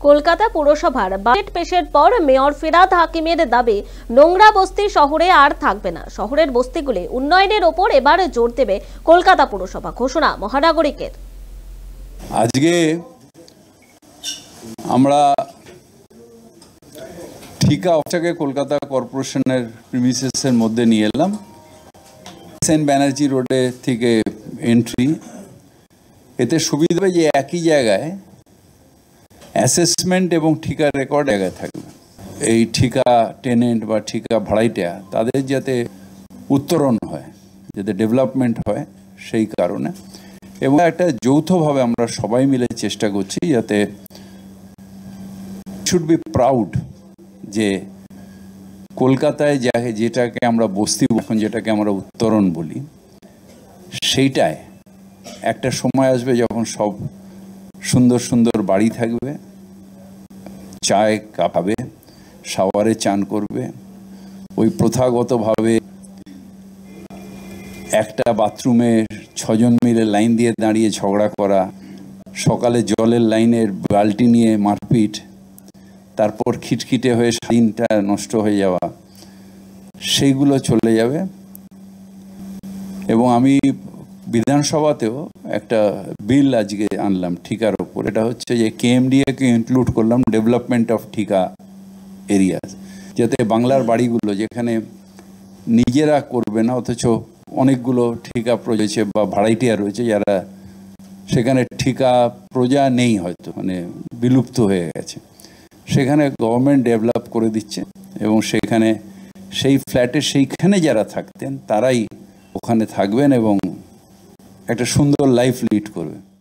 কলকাতা পুরসভার বাজেট পেশের পর মেয়র ফিরহাদ হাকিমের দাবি নোংরা বস্তি শহরে আর থাকবে না। শহরের বস্তিগুলি উন্নয়নের ওপর এবার জোর দেবে কলকাতা পুরসভা, ঘোষণা মহানাগরিকের। আজকে আমরা ঠিকা অফিসকে কলকাতা কর্পোরেশনের প্রিমিসেসের মধ্যে নিয়ে এলাম। সেন ব্যানার্জি রোডে থেকে এন্ট্রি। এতে সুবিধা হবে যে একই জায়গায় অ্যাসেসমেন্ট এবং ঠিকা রেকর্ড জায়গায় থাকবে। এই ঠিকা টেনেন্ট বা ঠিকা ভাড়াইটা তাদের যাতে উত্তরণ হয়, যাতে ডেভেলপমেন্ট হয়, সেই কারণে এবং একটা যৌথভাবে আমরা সবাই মিলে চেষ্টা করছি যাতে শুড বি প্রাউড যে কলকাতায় যেটাকে আমরা বস্তি, এখন যেটাকে আমরা উত্তরণ বলি, সেইটায় একটা সময় আসবে যখন সব সুন্দর সুন্দর বাড়ি থাকবে, চায় খাবে, শাওয়ারে চান করবে। ওই প্রথাগতভাবে একটা বাথরুমে 6 জন মিলে লাইন দিয়ে দাঁড়িয়ে ঝগড়া করা, সকালে জলের লাইনের বালতি নিয়ে মারপিট, তারপর খিটখিটে হয়ে দিনটা নষ্ট হয়ে যাওয়া, সেইগুলো চলে যাবে। এবং আমি বিধানসভাতেও একটা বিল আজকে আনলাম ঠিকার ওপর। এটা হচ্ছে যে কেএমডিএকে ইনক্লুড করলাম, ডেভেলপমেন্ট অফ ঠিকা এরিয়াস, যাতে বাংলার বাড়িগুলো যেখানে নিজেরা করবে না, অথচ অনেকগুলো ঠিকা রয়েছে বা ভাড়াইটিয়া রয়েছে যারা সেখানে ঠিকা প্রজা নেই, হয়তো মানে বিলুপ্ত হয়ে গেছে, সেখানে গভর্নমেন্ট ডেভেলপ করে দিচ্ছে এবং সেখানে সেই ফ্ল্যাটে সেইখানে যারা থাকতেন তারাই ওখানে থাকবেন এবং একটা সুন্দর লাইফ লিড করবে।